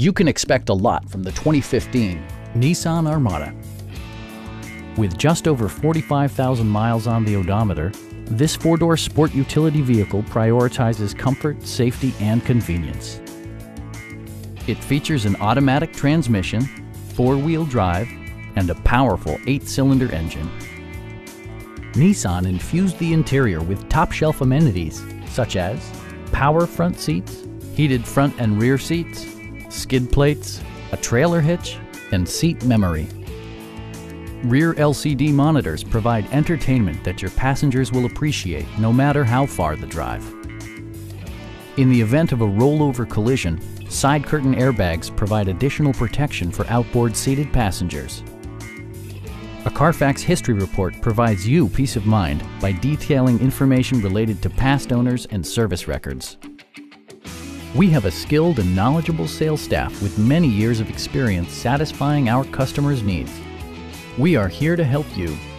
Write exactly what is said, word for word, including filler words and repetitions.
You can expect a lot from the twenty fifteen Nissan Armada. With just over forty-five thousand miles on the odometer, this four-door sport utility vehicle prioritizes comfort, safety, and convenience. It features an automatic transmission, four-wheel drive, and a powerful eight-cylinder engine. Nissan infused the interior with top-shelf amenities such as power front seats, heated front and rear seats, skid plates, a trailer hitch, and seat memory. Rear L C D monitors provide entertainment that your passengers will appreciate no matter how far the drive. In the event of a rollover collision, side curtain airbags provide additional protection for outboard seated passengers. A Carfax history report provides you peace of mind by detailing information related to past owners and service records. We have a skilled and knowledgeable sales staff with many years of experience satisfying our customers' needs. We are here to help you